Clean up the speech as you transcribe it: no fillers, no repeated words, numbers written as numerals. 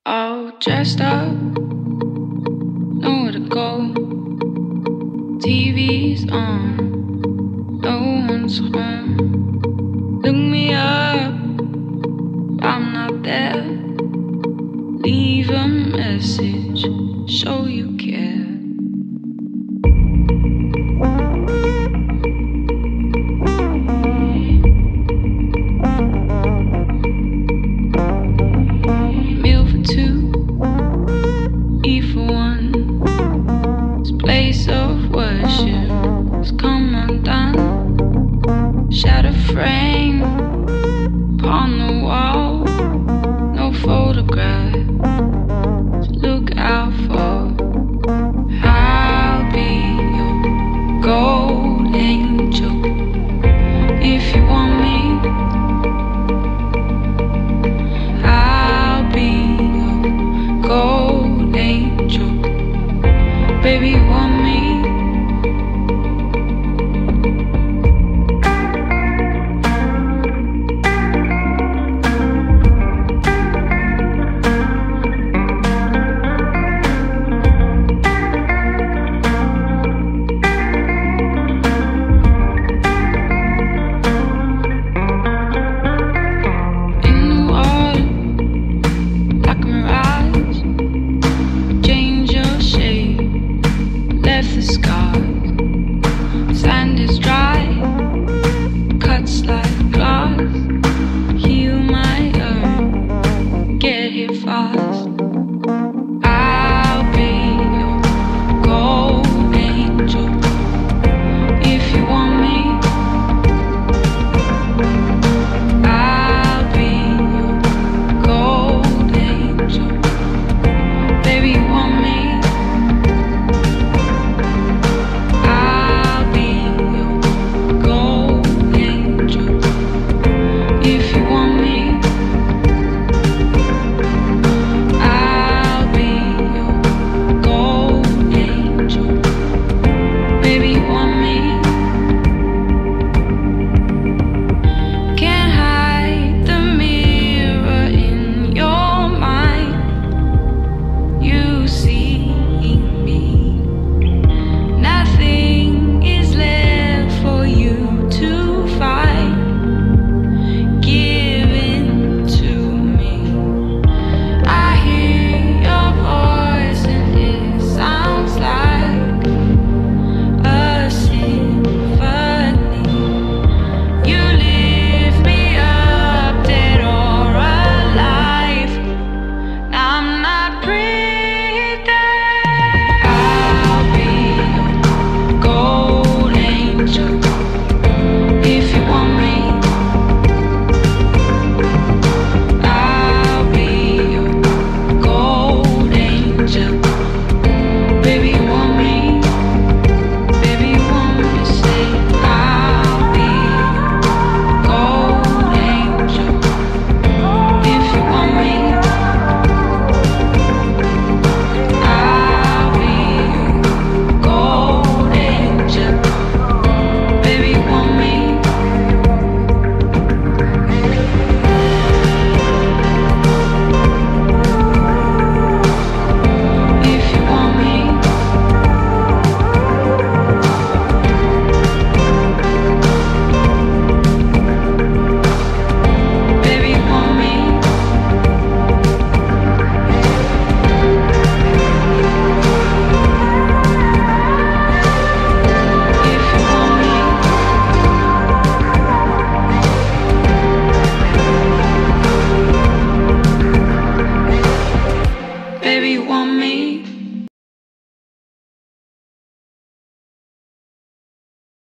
All dressed up, nowhere to go. TV's on, no one's home. Look me up, I'm not there. Leave a message, show you care. Meal for two, eat for one. This place of worship has come undone. Shadow frame upon the wall, no photograph to look out for. I'll be your gold angel if you want me. I'll be your gold angel, baby, you want me? The scars, sand is dry, cuts like glass. Heal my urn, get here fast. I'll be your gold angel if you want me. I'll be your gold angel, baby, you want me? Baby, you want me?